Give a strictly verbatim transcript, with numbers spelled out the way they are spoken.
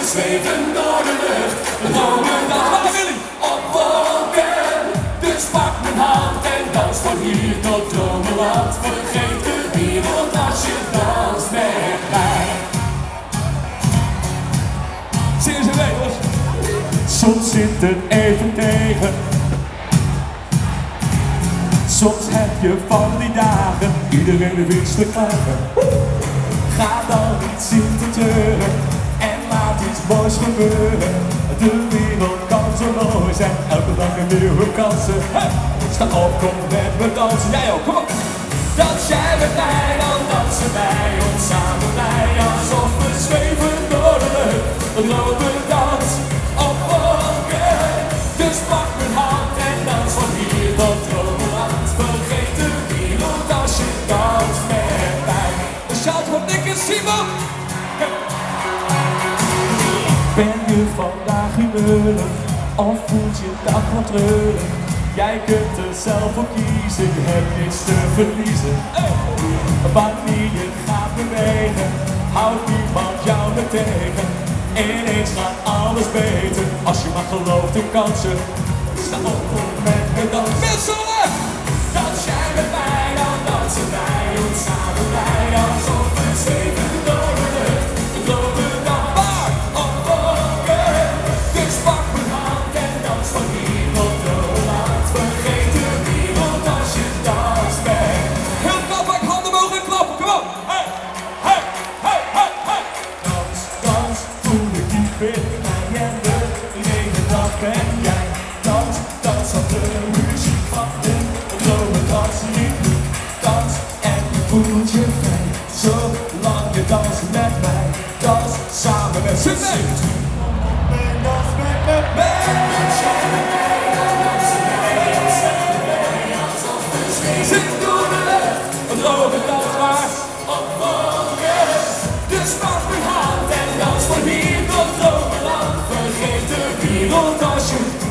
zweven door de lucht. De dromen dans op wolken. Dus pak mijn hand en dans van hier tot Dromenland. Vergeet de wereld als je danst met mij. Zingen ze mee, hoor. Soms zit het even tegen. Soms heb je van die dagen, iedereen heeft te klagen. Ga dan niet zitten treuren en laat iets moois gebeuren. De wereld kan zo mooi zijn, elke dag een nieuwe kansen. Hey! Sta op, kom met me dansen, jij ook, kom op! Dans jij met mij, dan dansen wij ons samen bij, alsof we zweven door de lucht. Een lopende dans op wolken, dus pak mijn hand en dans van hier tot Dromenland. Vergeet de wereld als je danst met mij. De shout van Nick en Simon! Ben je vandaag humeurig of voelt je dag wat treurig? Jij kunt er zelf voor kiezen, je hebt niets te verliezen. Hey! Wanneer je gaat bewegen, houdt niemand jou meer tegen. Ineens gaat alles beter, als je maar gelooft in kansen. Sta op, kom met me dansen. Wisselen! Dans jij met mij, dan dansen wij ons samen bij, alsof we zweven door de lucht. We lopen dan maar op wolken. Dus pak mijn hand en dans van hier tot Dromenland. Vergeet de wereld als je danst met. Heel knap, handen mogen klappen, kom op! Hey, hey, hey, hey, hey! Dans, dans, voel ik diep in mij en de lege dag ben jij. Dans, dans op de muziek van de Dromenland lied. Dans en je voelt je vrij, zolang je danst met mij. Dans samen met z'n mee. Dans met me mee. Dans jij met mij, dan dansen wij ons samen bij, alsof we zweven door de lucht. Een Dromenland maar op wolken. Dus pak mijn hand en dans van hier tot Dromenland. Vergeet de wereld als je